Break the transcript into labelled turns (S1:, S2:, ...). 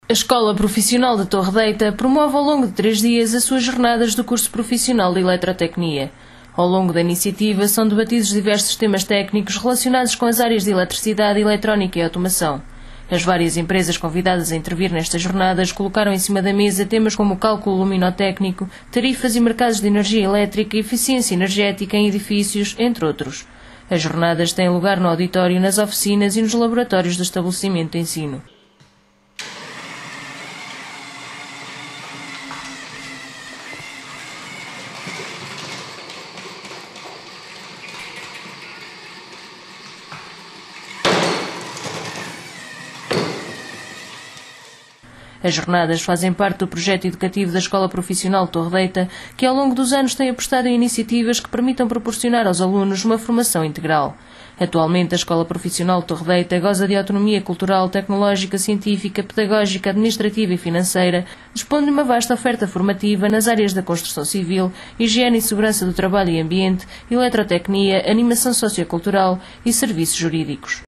S1: A Escola Profissional de Torre Deita promove ao longo de 3 dias as suas jornadas do curso profissional de Eletrotecnia. Ao longo da iniciativa são debatidos diversos temas técnicos relacionados com as áreas de eletricidade, eletrónica e automação. As várias empresas convidadas a intervir nestas jornadas colocaram em cima da mesa temas como o cálculo luminotécnico, tarifas e mercados de energia elétrica, eficiência energética em edifícios, entre outros. As jornadas têm lugar no auditório, nas oficinas e nos laboratórios do estabelecimento de ensino. As jornadas fazem parte do projeto educativo da Escola Profissional de Torre Deita, que ao longo dos anos tem apostado em iniciativas que permitam proporcionar aos alunos uma formação integral. Atualmente, a Escola Profissional de Torre Deita goza de autonomia cultural, tecnológica, científica, pedagógica, administrativa e financeira, dispõe de uma vasta oferta formativa nas áreas da construção civil, higiene e segurança do trabalho e ambiente, eletrotecnia, animação sociocultural e serviços jurídicos.